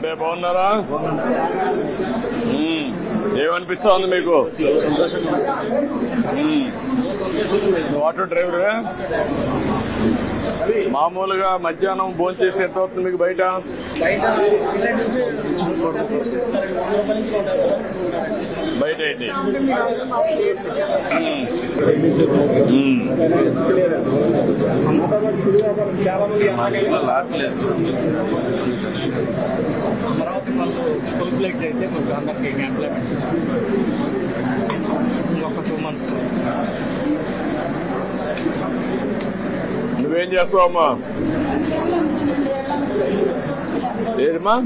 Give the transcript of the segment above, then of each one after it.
అంటే బాగున్నారా? ఏమనిపిస్తా ఉంది మీకు? ఆటో డ్రైవరే మామూలుగా మధ్యాహ్నం భోజనం చేసి ఎంత అవుతుంది మీకు బయట? బయట అయితే అమరావతి వాళ్ళు ఫుల్ ప్లేట్ అయితే మీకు అందరికి ఎంప్లాయ్మెంట్ ఒక 2 months. నువ్వేం చేస్తావమ్మా? ఏదమ్మా?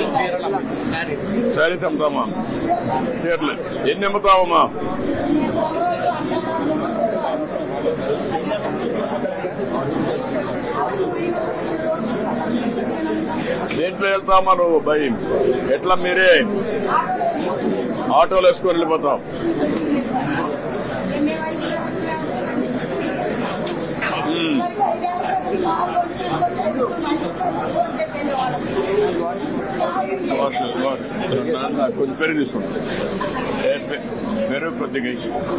శారీస్ అమ్ముతామా? చీరలు ఎన్ని అమ్ముతావమ్మా? దేంట్లో వెళ్తామా నువ్వు? భయం ఎట్లా? మీరే ఆటోలు వేసుకొని వెళ్ళిపోతాం. కొంచెం పెరుగు తీసుకుంటాం. పెరుగు కొద్దిగా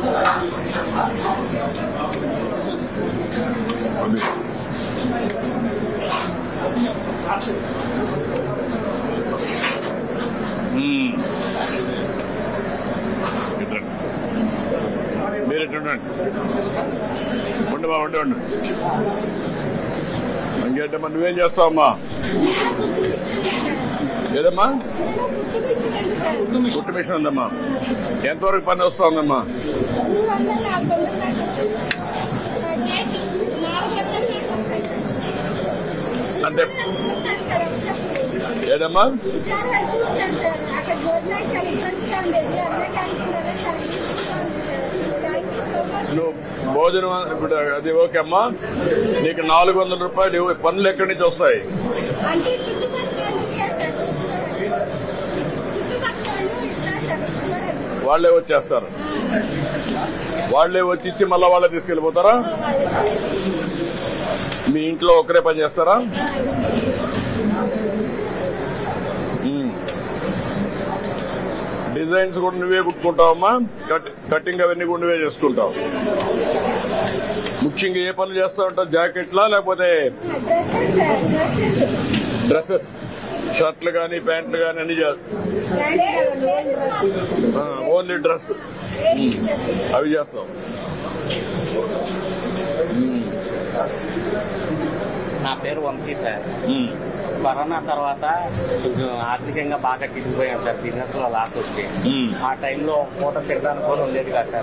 మీరు ఎట్టుండండి. ఉండమా ఉండి ఉండు. ఇంకేంటమ్మా నువ్వేం చేస్తావమ్మా? ఏదమ్మా? కుట్టు మిషన్ ఉందమ్మా. ఎంతవరకు పని వస్తా ఉందమ్మా? అంటే ఏదమ్మా? నువ్వు భోజనం ఇప్పుడు అది ఓకే అమ్మా. నీకు 400 రూపాయలు పనులు ఎక్కడి నుంచి వస్తాయి? వాళ్లే వచ్చేస్తారు. వాళ్లే వచ్చి ఇచ్చి మళ్ళా వాళ్ళే తీసుకెళ్లిపోతారా? మీ ఇంట్లో ఒకరే పని చేస్తారా? డిజైన్స్ కూడా నువ్వే కుట్టుకుంటావమ్మా? కటింగ్ అవన్నీ కూడా నువ్వే చేసుకుంటావు. ముఖ్యంగా ఏ పనులు చేస్తా ఉంటావు? జాకెట్లా లేకపోతే డ్రెస్సెస్, షర్ట్లు కానీ ప్యాంట్లు కానీ అన్ని ఓన్లీ డ్రెస్ అవి చేస్తావు. నా పేరు వంశీ సార్. కరోనా తర్వాత కొంచెం ఆర్థికంగా బాగా చిరిగిపోయాం సార్. బిజినెస్ లో లాస్ వచ్చి ఆ టైంలో పూట తిరగడానికి కూడా ఉండేది కాదు సార్.